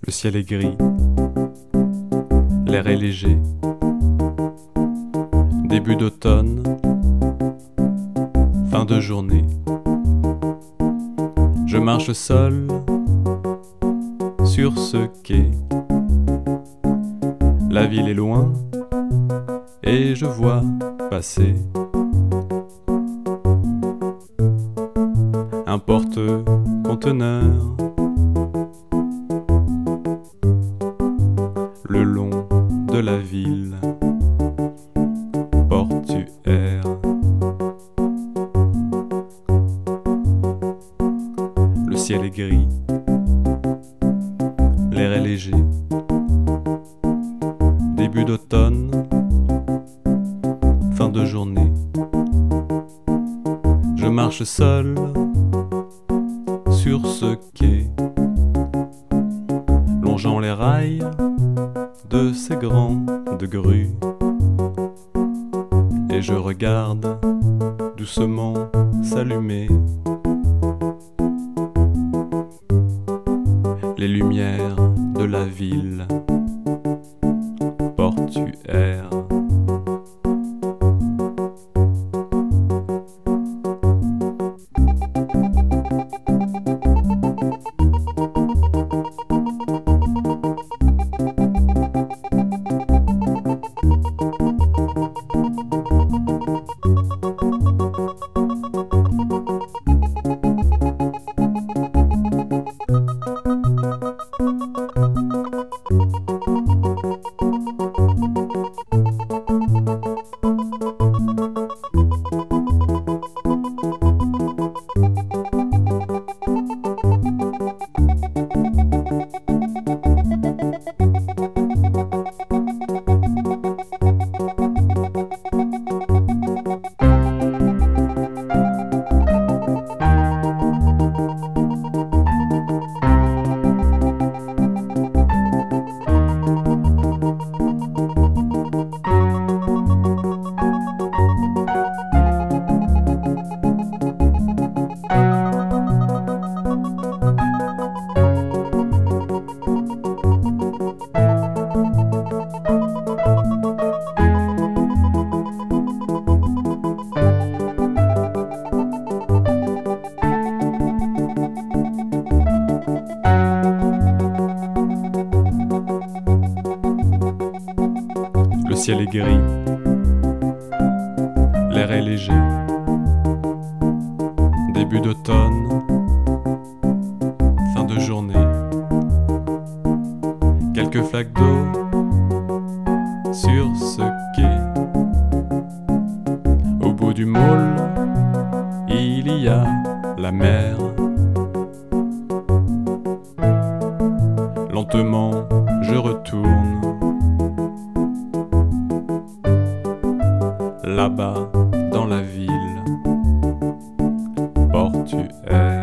Le ciel est gris, l'air est léger. Début d'automne, fin de journée. Je marche seul sur ce quai. La ville est loin et je vois passer un porte-conteneur le long de la ville portuaire. Le ciel est gris, l'air est léger. Début d'automne, fin de journée. Je marche seul sur ce quai, longeant les rails de ces grandes grues, et je regarde doucement s'allumer les lumières de la ville portuaire. Le ciel est gris, l'air est léger. Début d'automne, fin de journée. Quelques flaques d'eau sur ce quai. Au bout du môle, il y a la mer. Lentement, je retourne là-bas dans la ville portuaire.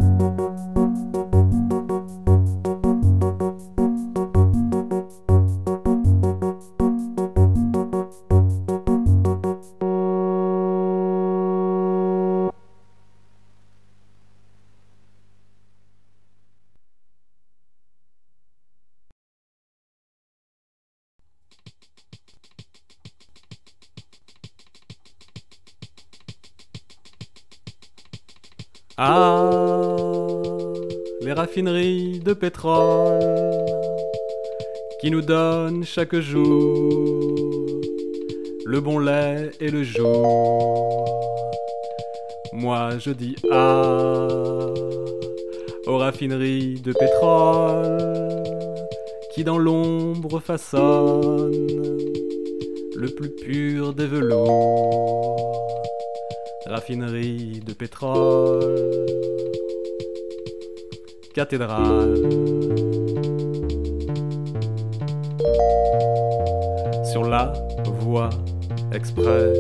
Ah, les raffineries de pétrole qui nous donnent chaque jour le bon lait et le jour. Moi je dis ah aux raffineries de pétrole qui dans l'ombre façonnent le plus pur des velours. Raffinerie de pétrole, cathédrale. Sur la voie express,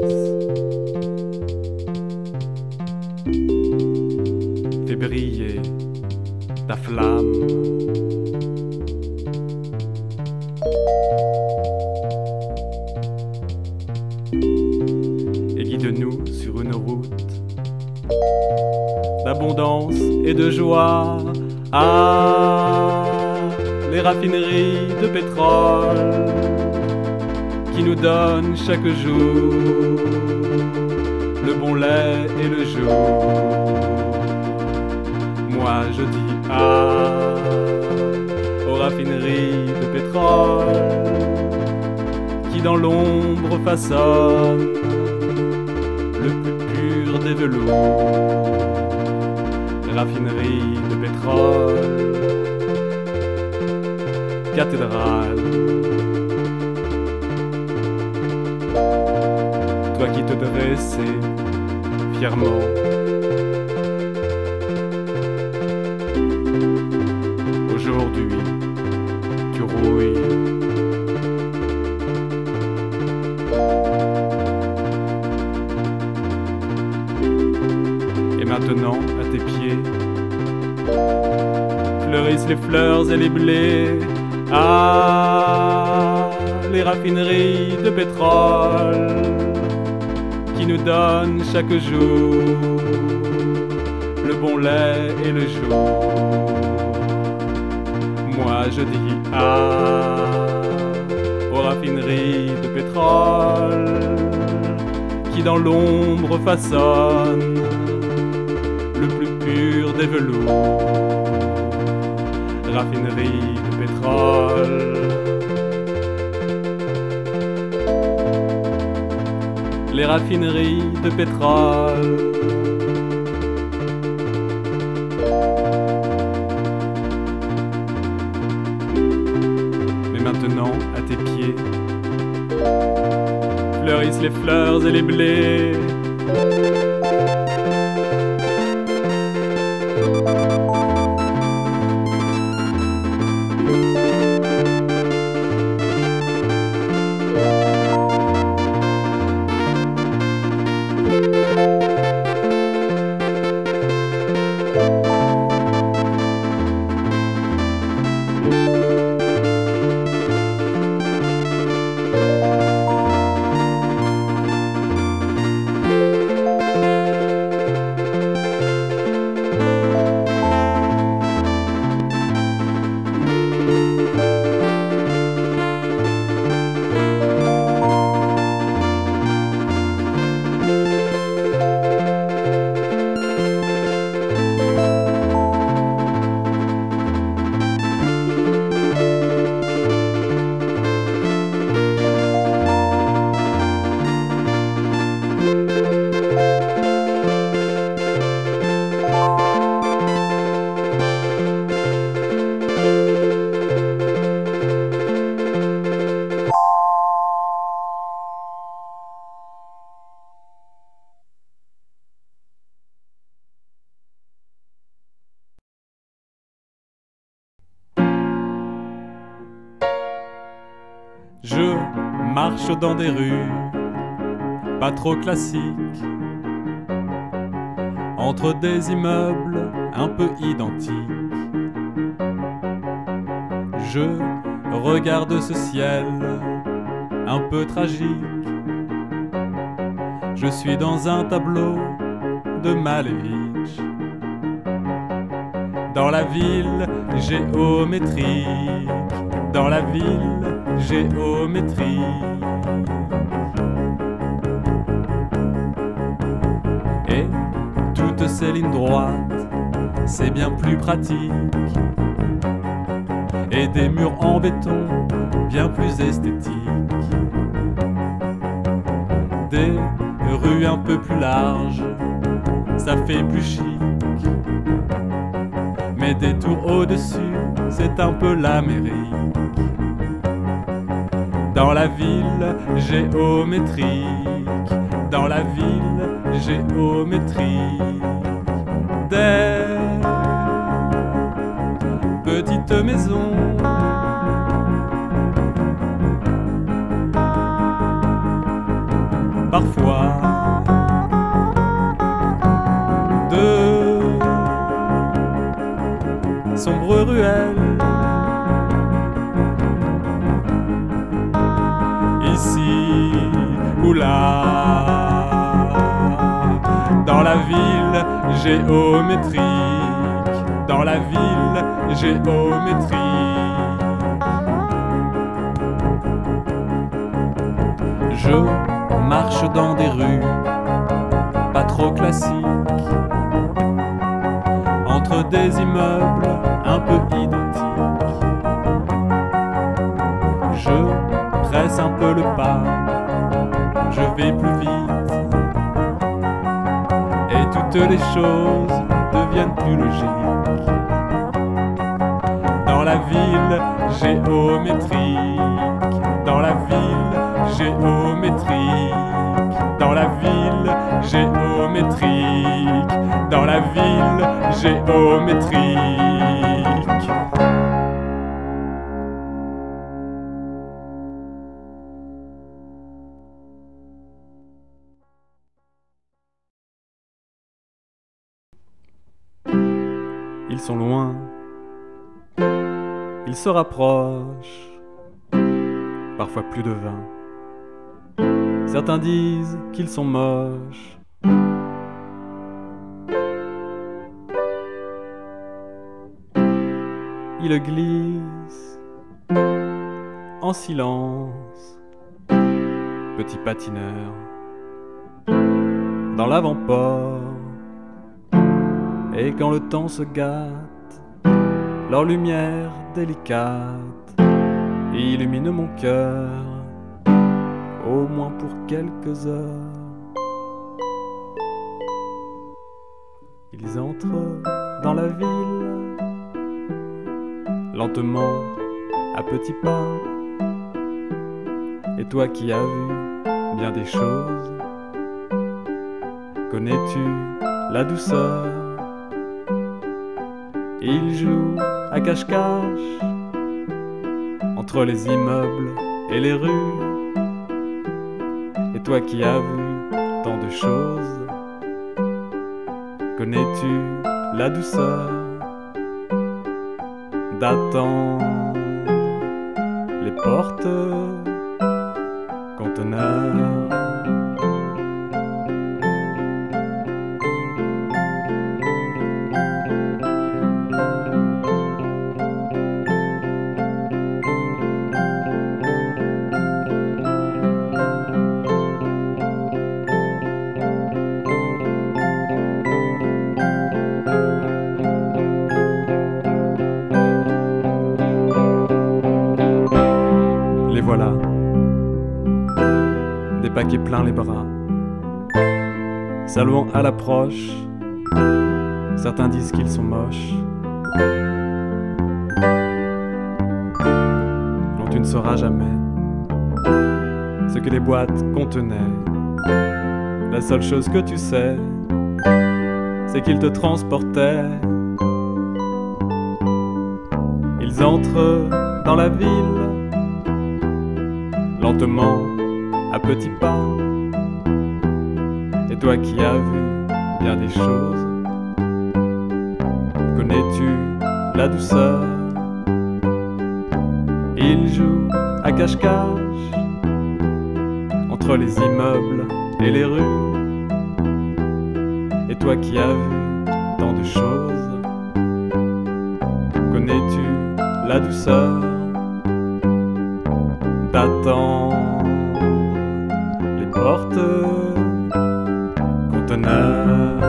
fais briller ta flamme. Et guide-nous sur une route d'abondance et de joie. Ah, les raffineries de pétrole qui nous donnent chaque jour le bon lait et le jour. Moi je dis ah aux raffineries de pétrole qui dans l'ombre façonnent le plus pur des velours. Raffinerie de pétrole, cathédrale. Toi qui te dressais fièrement, aujourd'hui tu rouilles. Et maintenant à tes pieds fleurissent les fleurs et les blés. Ah, les raffineries de pétrole qui nous donnent chaque jour le bon lait et le jour. Moi je dis ah aux raffineries de pétrole qui dans l'ombre façonnent le plus pur des velours. Raffinerie de pétrole, les raffineries de pétrole. Mais maintenant, à tes pieds, fleurissent les fleurs et les blés. Je marche dans des rues pas trop classiques, entre des immeubles un peu identiques. Je regarde ce ciel un peu tragique. Je suis dans un tableau de Malevich. Dans la ville géométrique, dans la ville géométrique. Et toutes ces lignes droites, c'est bien plus pratique. Et des murs en béton, bien plus esthétiques. Des rues un peu plus larges, ça fait plus chic. Mais des tours au-dessus, c'est un peu l'Amérique. Dans la ville géométrique, dans la ville géométrique, des petites maisons, parfois de sombres ruelles. Ici ou là, dans la ville géométrique, dans la ville géométrique. Je marche dans des rues pas trop classiques, entre des immeubles un peu identiques. Je presse un peu le pas, je vais plus vite, et toutes les choses deviennent plus logiques. Dans la ville géométrique, dans la ville géométrique, dans la ville géométrique, dans la ville géométrique. Ils sont loin, ils se rapprochent, parfois plus de 20. Certains disent qu'ils sont moches. Ils glissent en silence, petit patineur, dans l'avant-port. Et quand le temps se gâte, leur lumière délicate illumine mon cœur, au moins pour quelques heures. Ils entrent dans la ville, lentement, à petits pas. Et toi qui as vu bien des choses, connais-tu la douceur? Ils jouent à cache-cache entre les immeubles et les rues. Et toi qui as vu tant de choses, connais-tu la douceur d'attendre les portes conteneurs? Voilà, des paquets pleins les bras, saluant à l'approche. Certains disent qu'ils sont moches, dont tu ne sauras jamais ce que les boîtes contenaient. La seule chose que tu sais, c'est qu'ils te transportaient. Ils entrent dans la ville, lentement, à petits pas. Et toi qui as vu bien des choses, connais-tu la douceur? Ils jouent à cache-cache entre les immeubles et les rues. Et toi qui as vu tant de choses, connais-tu la douceur d'attendre les portes conteneurs?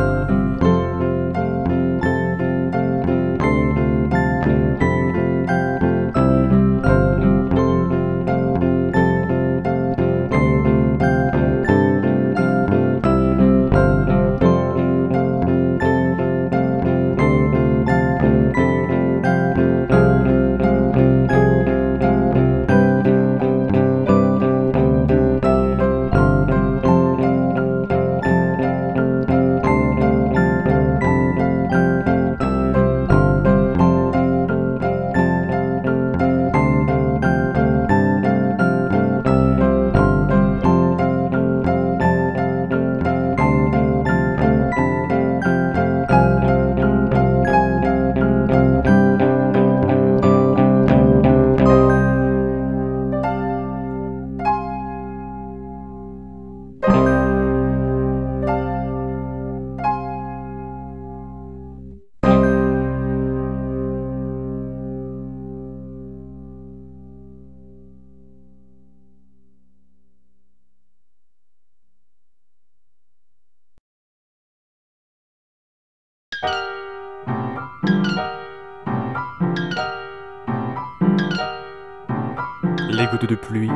gouttes de pluie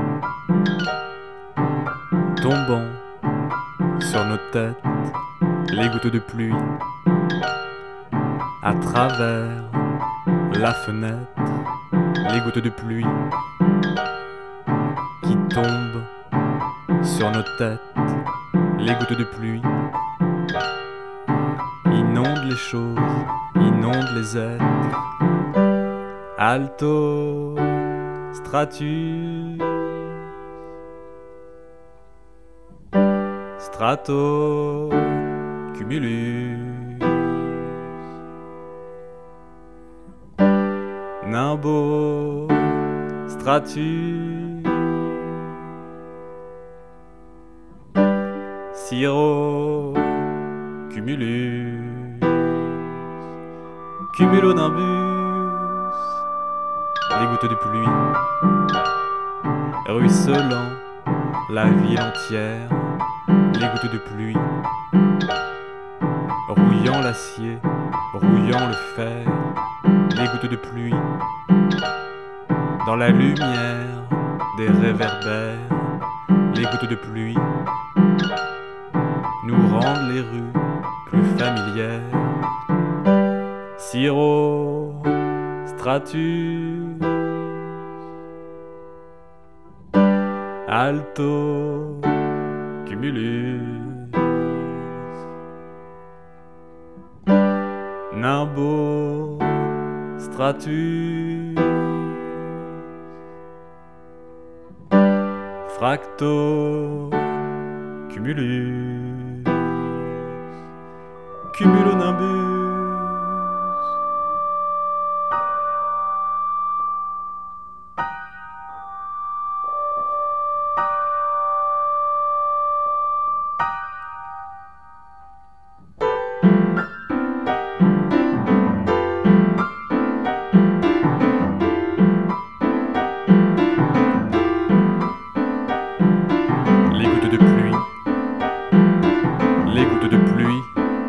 tombant sur nos têtes, les gouttes de pluie à travers la fenêtre, les gouttes de pluie qui tombent sur nos têtes, les gouttes de pluie inondent les choses, inondent les êtres. Alto, stratus, strato, cumulus, nimbo, stratus, cirro, cumulus, cumulonimbus, les gouttes de pluie ruisselant la ville entière, les gouttes de pluie rouillant l'acier, rouillant le fer, les gouttes de pluie dans la lumière des réverbères, les gouttes de pluie nous rendent les rues plus familières. Cirro, stratus, alto, cumulus, nimbo, stratus, fracto, cumulus, cumulonimbus. Les gouttes de pluie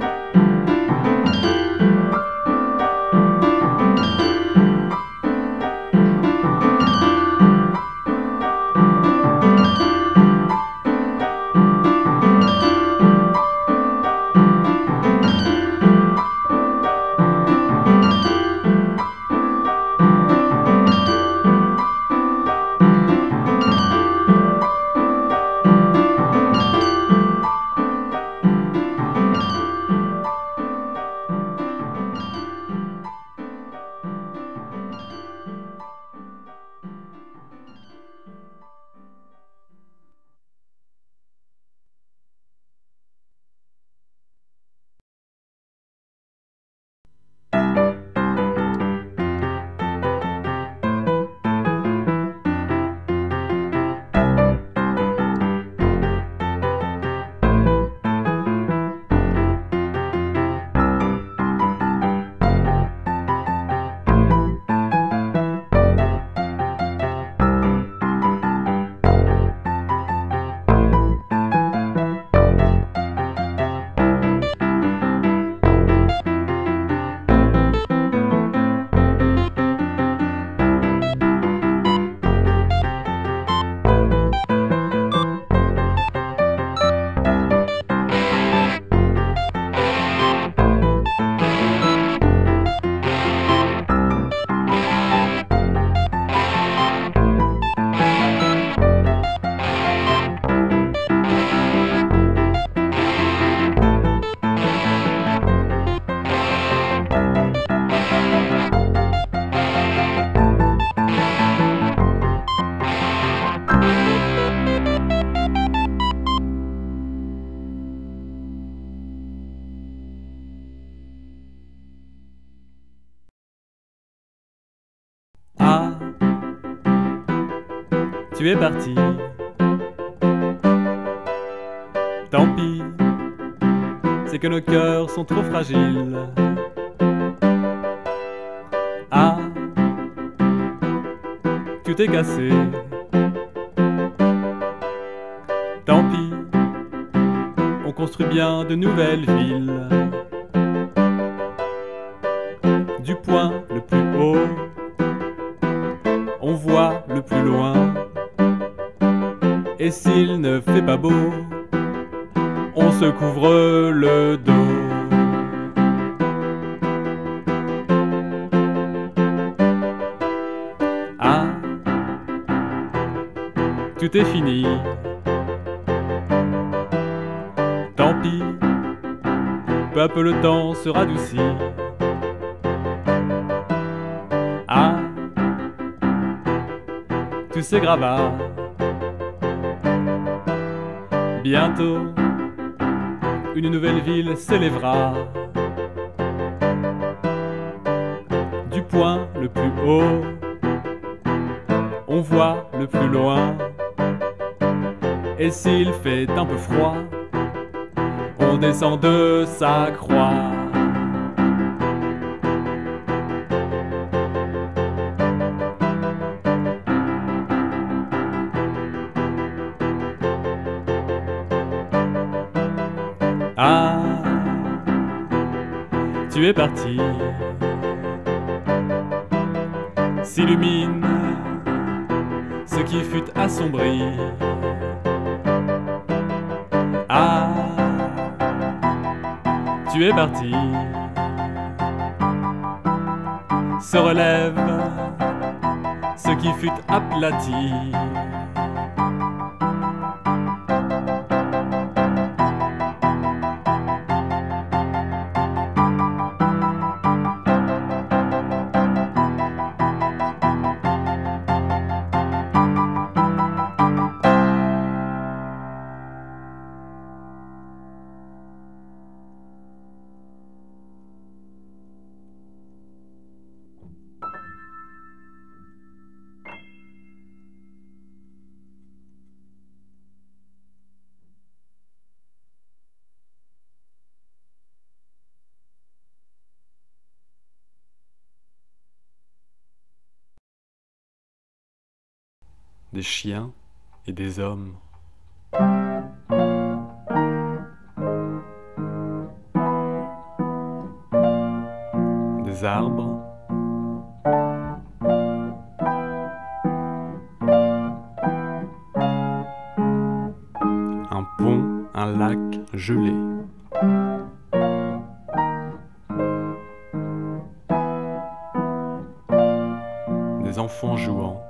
tu es parti. Tant pis, c'est que nos cœurs sont trop fragiles. Ah, tu t'es cassé. Tant pis, on construit bien de nouvelles villes. Du point le plus haut, on voit le plus loin Et s'il ne fait pas beau, on se couvre le dos. Ah, tout est fini. Tant pis, peu à peu le temps se radoucit. Ah, tous ces gravats. Bientôt, une nouvelle ville s'élèvera. Du point le plus haut, on voit le plus loin. Et s'il fait un peu froid, on descend de sa croix. Ah, tu es parti, s'illumine ce qui fut assombri. Ah, tu es parti, se relève ce qui fut aplati. Des chiens et des hommes. Des arbres. Un pont, un lac gelé. Des enfants jouant.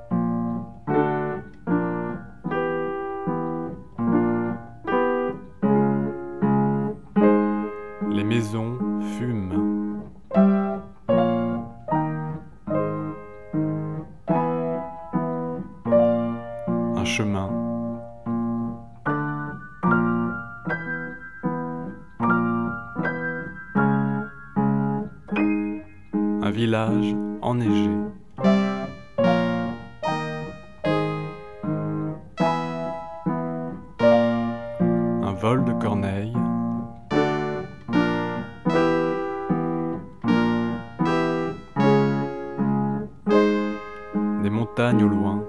Les maisons fument. Un chemin. Un village enneigé. Un vol de corneilles. Des montagnes au loin.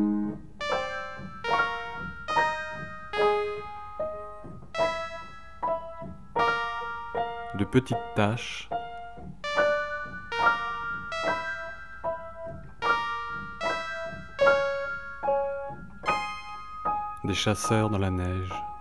De petites taches. Des chasseurs dans la neige.